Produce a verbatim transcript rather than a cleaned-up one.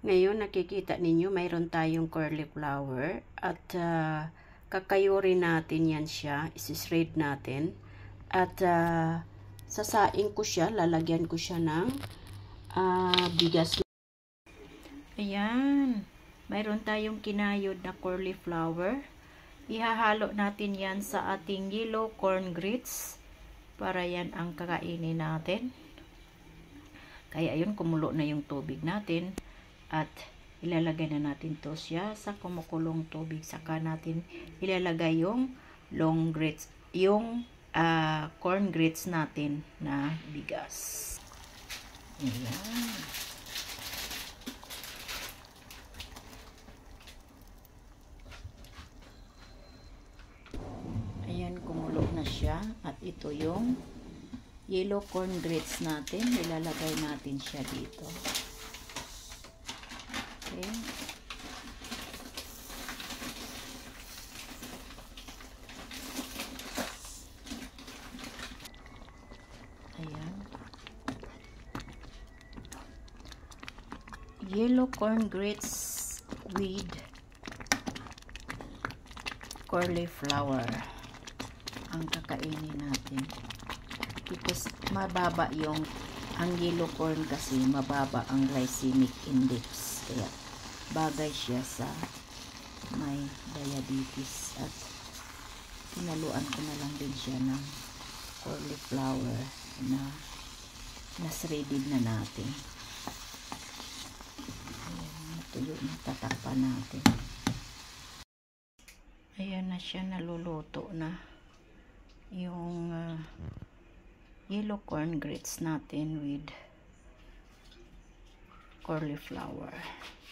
Ngayon nakikita ninyo mayroon tayong cauliflower at uh, kakayurin natin yan siya, isi-shred natin at uh, sasaing ko siya, lalagyan ko siya ng uh, bigas. Ayan, mayroon tayong kinayod na cauliflower. Ihahalo natin yan sa ating yellow corn grits para yan ang kakainin natin. Kaya ayun, kumulo na yung tubig natin. At ilalagay na natin to siya sa kumukulong tubig. Saka natin ilalagay yung long grits, yung uh, corn grits natin na bigas. Ayan. Ayan, kumulo na siya. At ito yung yellow corn grits natin. Ilalagay natin siya dito. Okay. Ayan. Yellow corn grits with cauliflower ang kakainin natin. Because mababa yung ang yellow corn kasi mababa ang glycemic index. Kaya bagay siya sa may diabetes at tinaluan ko na lang din siya ng cauliflower na na-shredded na natin. Ayan, tuyo na, tatakpan natin. Ayan na siya, naluluto na yung uh, yellow corn grits natin with cauliflower.